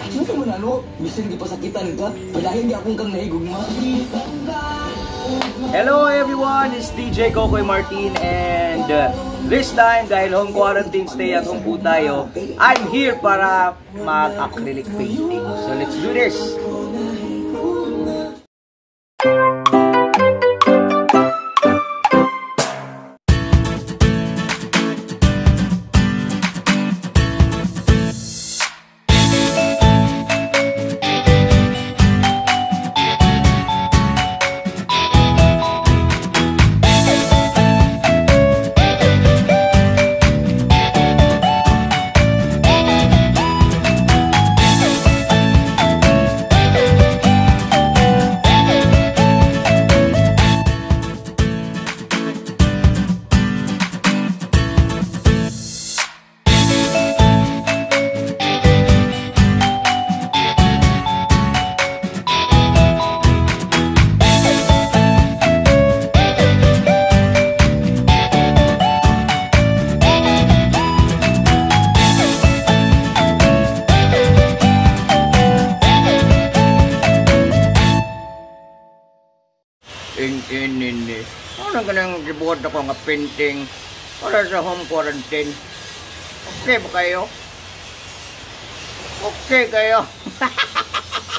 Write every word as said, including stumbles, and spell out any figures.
Ano mo na, no? Bisan di pasakitan ka, padahin di akong kang nahigugma. Hello everyone, it's D J Kokoy Martin and uh, this time dahil home quarantine stay at home po tayo, I'm here para mag-acrylic painting. So let's do this! In-in-in-in. Ano ka nang gibuhat ako nga painting para sa home quarantine? Okay ba kayo? Okay kayo?